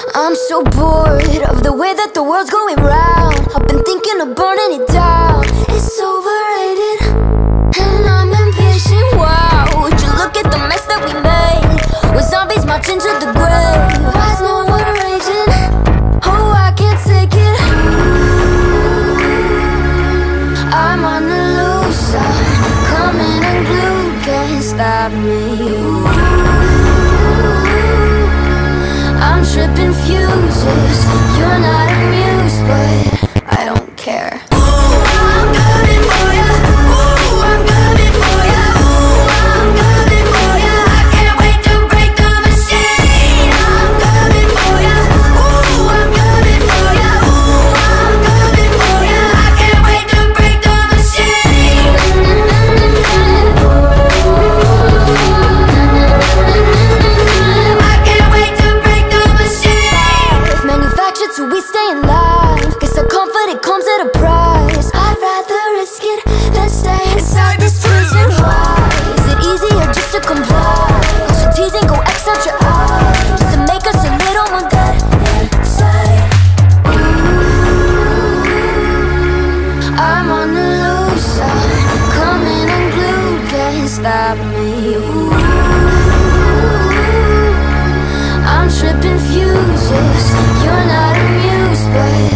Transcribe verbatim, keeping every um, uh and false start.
I'm so bored of the way that the world's going round. I've been thinking of burning it down. It's overrated, and I'm impatient. Wow, would you look at the mess that we made? With zombies marching to the grave. Why's no one raging? Oh, I can't take it. I'm on the loose, I'm coming unglued. Can't stop me. I'm tripping fuses. You're not amused, but I don't care. Ooh, I'm coming for ya. Ooh, I'm coming for ya. Ooh, I'm coming for ya. I can't wait to break the machine. I'm coming for ya. Ooh, I'm coming for ya. Ooh, I'm coming for ya. I can't wait to break the machine. I can't wait to break the machine. Manufactured so we stay in line. Guess the comfort, it comes at a price. I'd rather risk it than stay inside this prison. Why is it easier just to comply? Cause you're teasing, go X out your eyes, just to make us a little more dead inside. I'm on the loose, I'm coming unglued. Can't stop me. Ooh. I'm tripping fuses. You're not amused, but